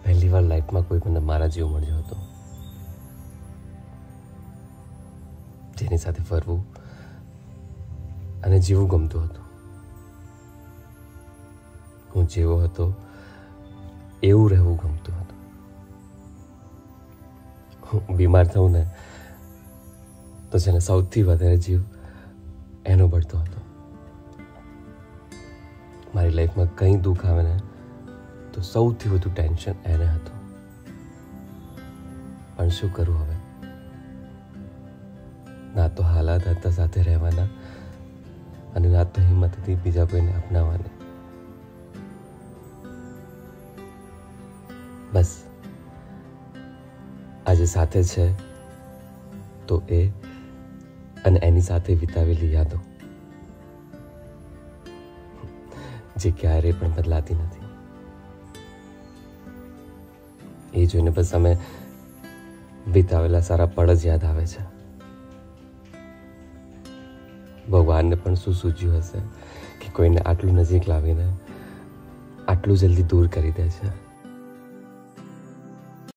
પહેલી વાર લાઈફમાં કોઈ મને મારા જેવો મળ્યો હતો, જેની સાથે ફરવું અને જીવવું ગમતું હતું. હું જેવો હતો એવું રહેવું ગમતું હતું. હું બીમાર થઉં ને તો જેને સૌથી વધારે જીવ એનો બળતો હતો. મારી લાઈફમાં કંઈ દુઃખ આવે ને તો સૌથી વધુ ટેન્શન એને હતું. પણ શું કરું હવે? ના તો હાલાત હતા સાથે રહેવાના અને ના તો હિંમત હતી બીજા કોઈને અપનાવવાની. બસ આજે સાથે છે તો એ અને એની સાથે વિતાવેલી યાદો જે ક્યારેય પણ બદલાતી નથી. એ જોઈને બસ અમે વિતાવેલા સારા પળ જ યાદ આવે છે. ભગવાનને પણ શું સૂચ્યું હશે કે કોઈને આટલું નજીક લાવીને આટલું જલ્દી દૂર કરી દે છે.